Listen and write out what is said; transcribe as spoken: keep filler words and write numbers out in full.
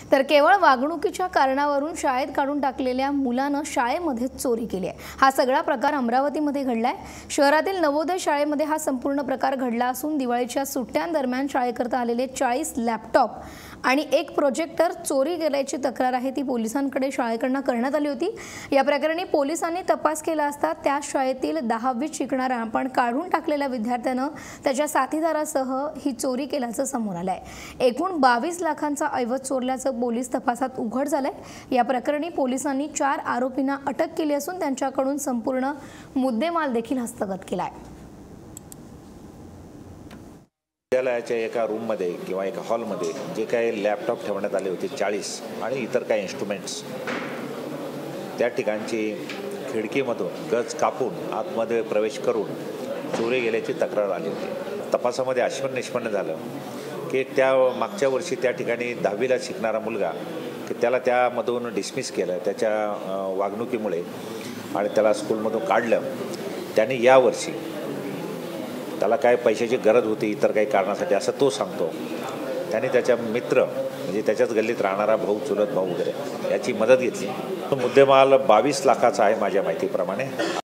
तर केवळ वागणुकीच्या कारणावरून शाळेत काढून टाकलेल्या मुलानं शाळेमध्ये चोरी केली आहे। हा सगळा प्रकार अमरावतीमध्ये घडलाय। शहरातील नवोदय शाळेमध्ये हा संपूर्ण प्रकार घडला असून दिवाळीच्या सुट्ट्यांदरम्यान शाळेकरता आलेले चाळीस लॅपटॉप आणि एक प्रोजेक्टर चोरी गेल्याची तक्रार आहे ती पोलिसांकडे शाळेकडून करण्यात आली होती। या प्रकरणी पोलिसांनी तपास केला असता त्या शाळेतील दहावीत शिकणारा पण काढून टाकलेल्या विद्यार्थ्यानं त्याच्या साथीदारासह ही चोरी केल्याचं समोर आलंय। एकूण बावीस लाखांचा ऐवज चोरल्याचं पोलीस तपासात उघड झालंय। या प्रकरणी पोलिसांनी चार आरोपींना अटक केली असून त्यांच्याकडून संपूर्ण मुद्देमाल देखील हस्तगत केलाय। विद्यालयाच्या एका रूममध्ये किंवा एका हॉलमध्ये जे काही लॅपटॉप ठेवण्यात आले होते चाळीस आणि इतर काही इन्स्ट्रुमेंट्स, त्या ठिकाणची खिडकीमधून गज कापून आतमध्ये प्रवेश करून चोरी गेल्याची तक्रार आली होती। तपासामध्ये आश्चर्य निष्पन्न झालं की त्या मागच्या वर्षी त्या ठिकाणी दहावीला शिकणारा मुलगा की त्याला त्यामधून डिसमिस केलं त्याच्या वागणुकीमुळे आणि त्याला स्कूलमधून काढलं। त्याने यावर्षी त्याला काय पैशाची गरज होती इतर काही कारणासाठी असं तो सांगतो। त्याने त्याच्या मित्र म्हणजे त्याच्याच गल्लीत राहणारा भाऊ, चुलत भाऊ वगैरे याची मदत घेतली। तो मुद्देमाल बावीस लाखाचा आहे माझ्या माहितीप्रमाणे